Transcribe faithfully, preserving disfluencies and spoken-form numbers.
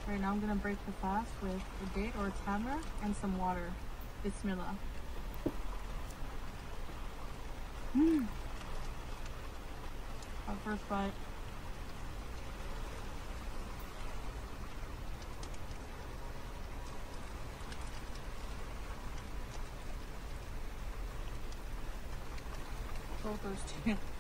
Right now I'm gonna break the fast with a date or a tamar and some water. Bismillah. Mmm. Our first bite. So thirsty.